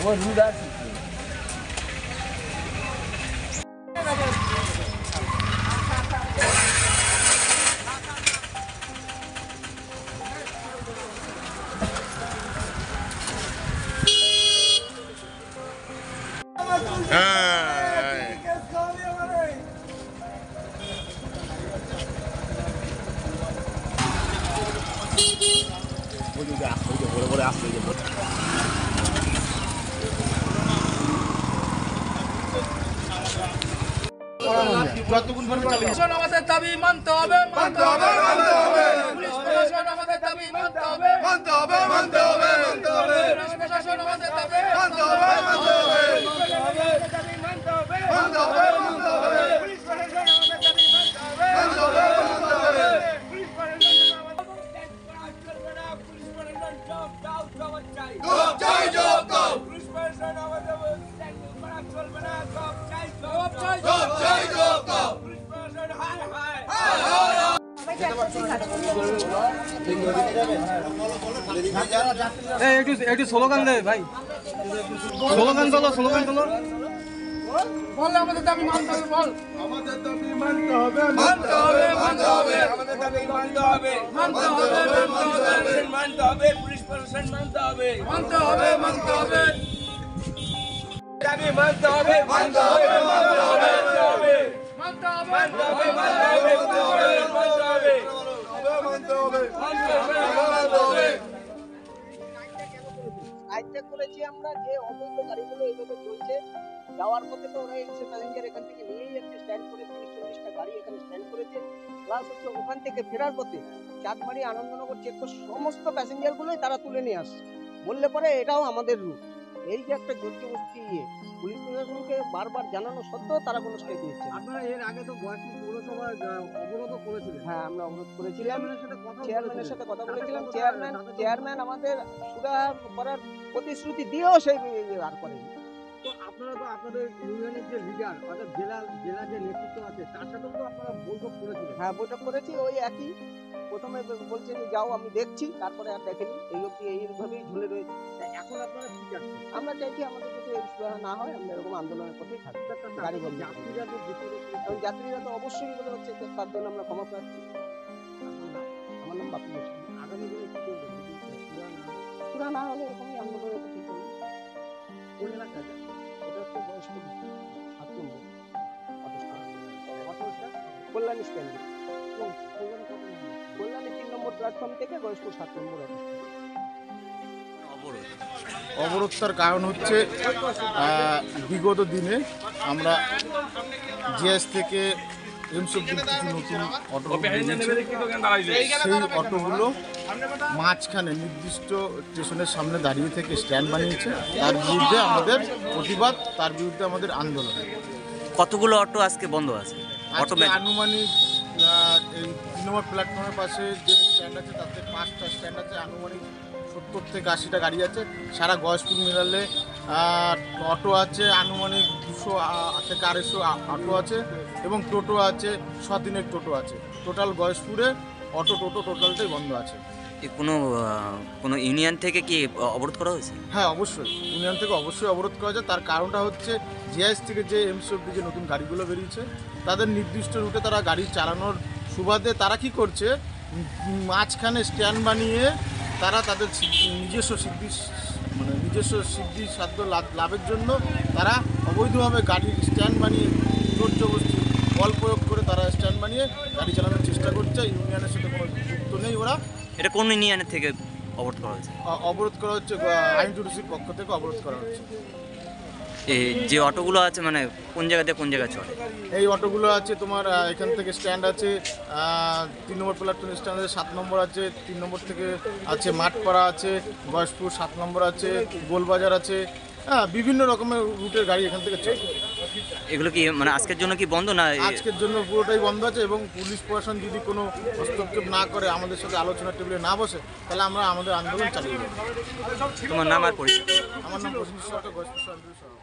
আমাদের দাবি মানতে হবে, মানতে হবে, মানতে হবে। পুলিশ প্রশাসন আমাদের দাবি মানতে হবে, মানতে হবে, মানতে হবে, মানতে হবে। পুলিশ প্রশাসন আমাদের দাবি মানতে হবে, মানতে হবে, মানতে হবে, মানতে হবে, মানতে হবে, মানতে হবে। পুলিশ প্রশাসন আমাদের দাবি মানতে হবে, মানতে হবে, মানতে হবে। পুলিশ প্রশাসন পুলিশ প্রশাসন জব দাও, জবাব চাই, জবাব চাই, জবাব দাও। পুলিশ প্রশাসন আমাদের করা চলবে না, জবাব চাই, জবাব চাই, জবাব চাই, জবাব দাও। পুলিশ প্রশাসন হায় হায় হায় হায়। একটু স্লোগান দে ভাই, স্লোগান তোলো, স্লোগান তোলো। বল আমাদের দাবি মানতে হবে, বল আমাদের দাবি মানতে হবে, মানতে হবে, মানতে হবে, আমাদের দাবি মানতে হবে, মানতে হবে, মানতে হবে, মানতে হবে, পুলিশ প্রশাসন মানতে হবে, মানতে হবে, মানতে হবে, দাবি মানতে হবে, মানতে হবে, মানতে হবে, মানতে হবে, মানতে হবে, মানতে হবে, মানতে হবে, মানতে হবে, মানতে হবে, মানতে হবে, মানতে হবে। হাইটেক করেছি আমরা যে অবৈধ গাড়িগুলো এইভাবে চলছে, যাওয়ার পথে তো ওরা এসে প্যাসেঞ্জার এখান থেকে নিয়েই যাচ্ছে, স্ট্যান্ড করে 30-40টা গাড়ি এখানে স্ট্যান্ড করেছে। প্লাস হচ্ছে ওখান থেকে ফেরার পথে চাঁদমারি আনন্দনগর চেকপোস্ট সমস্ত প্যাসেঞ্জারগুলোই তারা তুলে নিয়ে আসছে। বললে পরে এটাও আমাদের রুট। এই যে একটা জোরজবস্তি পুলিশ প্রশাসনকে বারবার জানানো সত্ত্বেও তারা কোনো স্টেপ নিচ্ছে না। আপনারা এর আগে তো গয়াসপুর পৌরসভা অবরোধ করেছিলেন। হ্যাঁ, আমরা অবরোধ করেছিলাম, চেয়ারম্যানের সাথে কথা বলেছিলাম। চেয়ারম্যান আমাদের সুরাহা করার প্রতিশ্রুতি দিয়েও সেই আর করেনি। তো আপনারা তো আপনাদের ইউনিয়নের যে লিডার অর্থাৎ জেলা যে নেতৃত্ব আছে তার সাথেও তো আপনারা বৈঠক করেছিলেন। হ্যাঁ, বৈঠক করেছি। ওই একই প্রথমে বলছেন যাও আমি দেখছি, তারপরে আর দেখেনি, এই অবধি এইভাবেই ঝুলে রয়েছে। এখন আপনারা কি চাচ্ছেন? আমরা চাইছি আমাদের যদি এই সুরাহা না হয় আমরা এরকম আন্দোলনের পথেই থাকি। গাড়ি বন্ধ, যাত্রীরা তো অবশ্যই বলে হচ্ছে, তার জন্য আমরা ক্ষমা প্রার্থী। আমার নাম বাপি হোসেন। আগামী দিনে কি করবেন? সুরাহা না হলে এরকমই আন্দোলনের পথেই চলবে। কোন এলাকায়? এটা হচ্ছে বয়স্ক 7 নম্বর কল্যাণী স্ট্যান্ড, কল্যাণী 3 নম্বর প্ল্যাটফর্ম থেকে বয়স্ক 7 নম্বর অবরোধটার কারণ হচ্ছে বিগত দিনে আমরা জিএস থেকে এমস অব্দি কিছু নতুন অটো সেই অটোগুলো মাঝখানে নির্দিষ্ট স্টেশনের সামনে দাঁড়িয়ে থেকে স্ট্যান্ড বানিয়েছে। তার বিরুদ্ধে আমাদের প্রতিবাদ, তার বিরুদ্ধে আমাদের আন্দোলন। কতগুলো অটো আজকে বন্ধ আছে? আনুমানিক এই 3 নম্বর প্ল্যাটফর্মের পাশে যে স্ট্যান্ড আছে তাতে 5টা স্ট্যান্ড আছে, আনুমানিক 70 থেকে 80টা গাড়ি আছে। সারা গয়েশপুর মিলালে অটো আছে আনুমানিক 200 থেকে 250 অটো আছে, এবং টোটো আছে 6 দিনের টোটো আছে। টোটাল গয়েশপুরে অটো টোটো টোটালটাই বন্ধ আছে। কোনো ইউনিয়ন থেকে কি অবরোধ করা হয়েছে? হ্যাঁ, অবশ্যই ইউনিয়ন থেকে অবশ্যই অবরোধ করা যায়। তার কারণটা হচ্ছে জিআইএস থেকে যে এমসি অব্দি যে নতুন গাড়িগুলো বেরিয়েছে তাদের নির্দিষ্ট রুটে তারা গাড়ি চালানোর সুবাদে তারা কি করছে, মাঝখানে স্ট্যান্ড বানিয়ে তারা তাদের নিজস্ব সিদ্ধি সাধ্য লাভের জন্য তারা অবৈধভাবে গাড়ির স্ট্যান্ড বানিয়ে জোরজবস্তি বল প্রয়োগ করে তারা স্ট্যান্ড বানিয়ে গাড়ি চালানোর চেষ্টা করছে। ইউনিয়নের সাথে কোনো যুক্ত নেই ওরা। এটা কোন ইউনিয়নের থেকে অবরোধ করা হয়েছে? অবরোধ করা হচ্ছে আইন জুডিসির পক্ষ থেকে অবরোধ করা হচ্ছে। এই যে অটোগুলো আছে মানে কোন জায়গাতে কোন জায়গায় চলে? এই অটোগুলো আছে তোমার এখান থেকে স্ট্যান্ড আছে 3 নম্বর প্ল্যাটফর্ম স্ট্যান্ড আছে, 7 নম্বর আছে, 3 নম্বর থেকে আছে মাঠপাড়া আছে, গয়েশপুর 7 নম্বর আছে, গোলবাজার আছে। হ্যাঁ, বিভিন্ন রকমের রুটের গাড়ি এখান থেকে চলে। এগুলো কি মানে আজকের জন্য কি বন্ধ না? আজকের জন্য পুরোটাই বন্ধ আছে, এবং পুলিশ প্রশাসন যদি কোনো হস্তক্ষেপ না করে, আমাদের সাথে আলোচনা টেবিলে না বসে, তাহলে আমরা আমাদের আন্দোলন চালিয়ে যাব। তোমার নাম আর পরিচয়? আমার নাম প্রসেনজিৎ সরকার, গয়েশপুর সরকার।